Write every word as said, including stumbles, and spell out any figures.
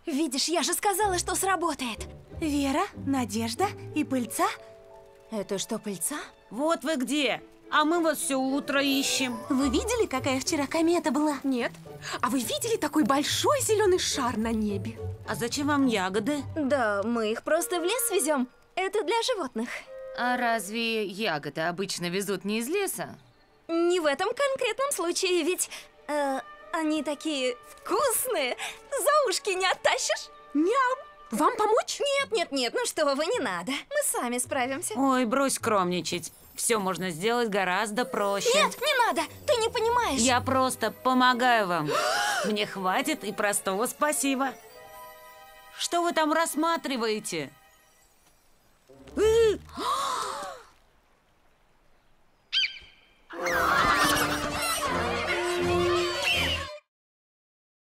Видишь, я же сказала, что сработает. Вера, Надежда и Пыльца? Это что, Пыльца? Вот вы где! А мы вас все утро ищем. Вы видели, какая вчера комета была? Нет. А вы видели такой большой зеленый шар на небе? А зачем вам ягоды? Да, мы их просто в лес везем. Это для животных. А разве ягоды обычно везут не из леса? Не в этом конкретном случае, ведь э, они такие вкусные. За ушки не оттащишь? Ням! Вам помочь? Нет, нет, нет, ну что вы, не надо. Мы сами справимся. Ой, брось скромничать. Все можно сделать гораздо проще. Нет, не надо, ты не понимаешь. Я просто помогаю вам. Мне хватит и простого спасибо. Что вы там рассматриваете? Э,